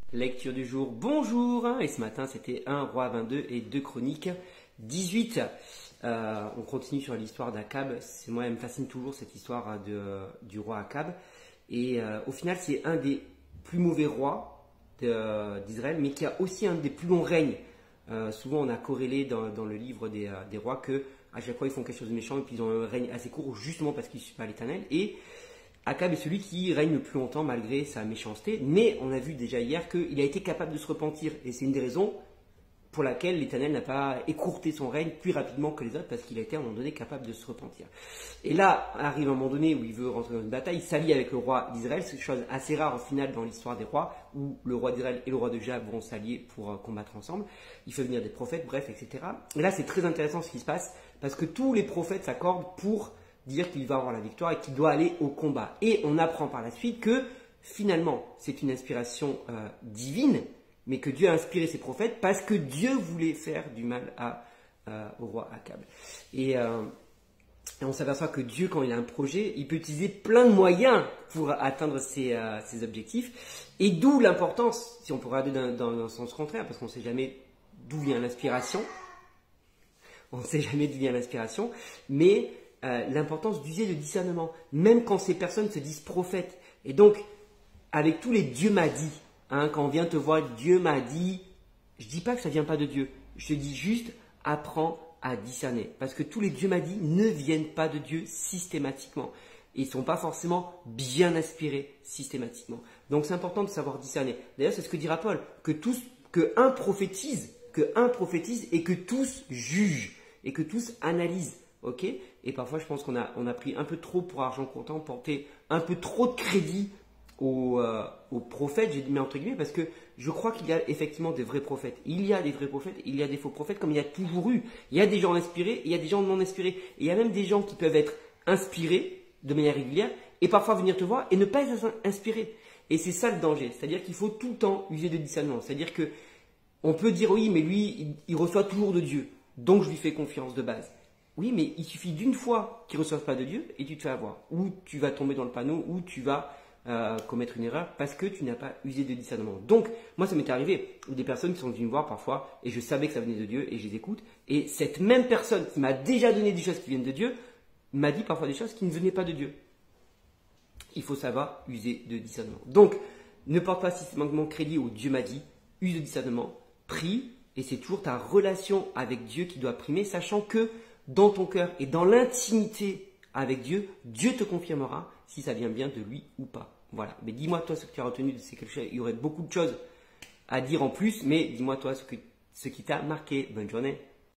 Lecture du jour, bonjour. Et ce matin c'était 1 Roi 22 et 2 Chroniques 18. On continue sur l'histoire d'Akab. Moi elle me fascine toujours cette histoire du roi Akab. Et au final c'est un des plus mauvais rois d'Israël, mais qui a aussi un des plus longs règnes. Souvent on a corrélé dans le livre des rois que à chaque fois ils font quelque chose de méchant et puis ils ont un règne assez court justement parce qu'ils ne suivent pas l'Éternel. Et Akab est celui qui règne le plus longtemps malgré sa méchanceté, mais on a vu déjà hier qu'il a été capable de se repentir, et c'est une des raisons pour laquelle l'Éternel n'a pas écourté son règne plus rapidement que les autres, parce qu'il a été à un moment donné capable de se repentir. Et là, arrive un moment donné où il veut rentrer dans une bataille, il s'allie avec le roi d'Israël, c'est une chose assez rare au final dans l'histoire des rois, où le roi d'Israël et le roi de Jab vont s'allier pour combattre ensemble, il fait venir des prophètes, bref, etc. Et là c'est très intéressant ce qui se passe, parce que tous les prophètes s'accordent pour dire qu'il va avoir la victoire et qu'il doit aller au combat. Et on apprend par la suite que finalement c'est une inspiration divine, mais que Dieu a inspiré ses prophètes parce que Dieu voulait faire du mal au roi Akab. Et on s'aperçoit que Dieu, quand il a un projet, il peut utiliser plein de moyens pour atteindre ses objectifs. Et d'où l'importance, si on peut regarder dans le sens contraire, parce qu'on ne sait jamais d'où vient l'inspiration, mais l'importance d'user le discernement, même quand ces personnes se disent prophètes. Et donc, avec tous les Dieu m'a dit, quand on vient te voir, Dieu m'a dit, je ne dis pas que ça ne vient pas de Dieu, je te dis juste, apprends à discerner. Parce que tous les Dieu m'a dit ne viennent pas de Dieu systématiquement. Et ils ne sont pas forcément bien inspirés systématiquement. Donc c'est important de savoir discerner. D'ailleurs, c'est ce que dira Paul, que un prophétise et que tous jugent et que tous analysent. Ok, et parfois je pense qu'on a pris un peu trop pour argent comptant, porté un peu trop de crédit aux prophètes, j'ai mis entre guillemets, parce que je crois qu'il y a effectivement des vrais prophètes. Il y a des vrais prophètes, il y a des faux prophètes, comme il y a toujours eu. Il y a des gens inspirés et il y a des gens non inspirés. Et il y a même des gens qui peuvent être inspirés de manière régulière et parfois venir te voir et ne pas être inspirés. Et c'est ça le danger, c'est-à-dire qu'il faut tout le temps user de discernement. C'est-à-dire que on peut dire oui, mais lui, il reçoit toujours de Dieu, donc je lui fais confiance de base. Oui, mais il suffit d'une fois qu'il ne reçoive pas de Dieu et tu te fais avoir. Ou tu vas tomber dans le panneau, ou tu vas commettre une erreur parce que tu n'as pas usé de discernement. Donc, moi, ça m'est arrivé. Des personnes qui sont venues me voir parfois et je savais que ça venait de Dieu et je les écoute. Et cette même personne qui m'a déjà donné des choses qui viennent de Dieu m'a dit parfois des choses qui ne venaient pas de Dieu. Il faut savoir user de discernement. Donc, ne porte pas systématiquement crédit au Dieu m'a dit, use de discernement, prie, et c'est toujours ta relation avec Dieu qui doit primer, sachant que dans ton cœur et dans l'intimité avec Dieu, Dieu te confirmera si ça vient bien de lui ou pas. Voilà. Mais dis-moi toi ce que tu as retenu de ces quelque chose. Il y aurait beaucoup de choses à dire en plus, mais dis-moi toi ce qui t'a marqué. Bonne journée.